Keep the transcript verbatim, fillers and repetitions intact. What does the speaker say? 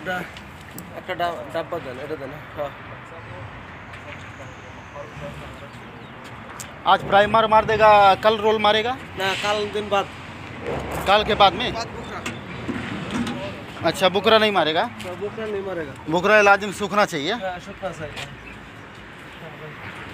একটা ডাব্বা দেন, এটা দেন। হ্যাঁ आज प्राइमर मार देगा, कल रोल मारेगा ना, कल दिन बाद, कल के बाद में। बाद बुकरा। अच्छा बुकरा नहीं मारेगा, बुकरा नहीं मारेगा, बुकरा लाजिम सूखना चाहिए। सूखना चाहिए।